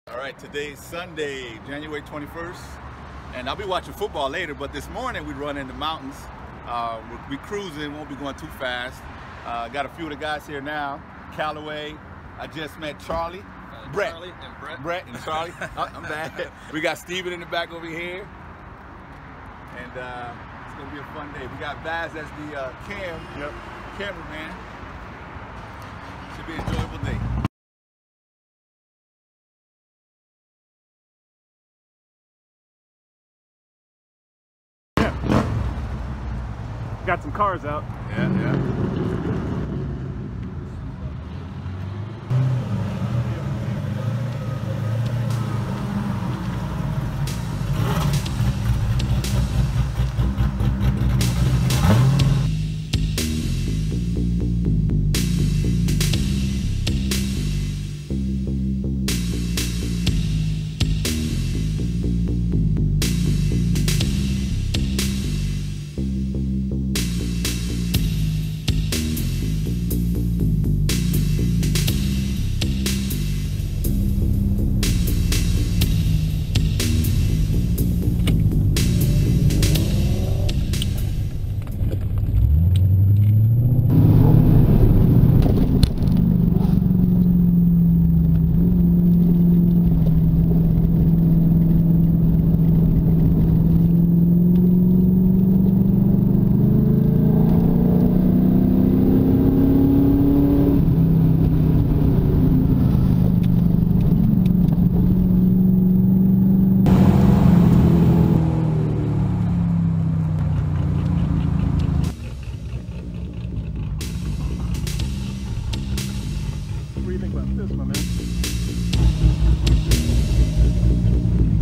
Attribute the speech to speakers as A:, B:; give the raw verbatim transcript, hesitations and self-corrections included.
A: All right, today's Sunday, January twenty-first, and I'll be watching football later, but this morning we run in the mountains. Uh, we'll be cruising, won't be going too fast. Uh, got a few of the guys here now. Callaway, I just met Charlie.
B: Uh,
A: Brett.
B: Charlie and Brett.
A: Brett and Charlie. oh, I'm back. We got Steven in the back over here. And uh, it's going to be a fun day. We got Vaz as the uh, cam, yep. cameraman. Should be an enjoyable day.
C: Got some cars out.
A: Yeah, yeah.
C: What do you think about this, my man?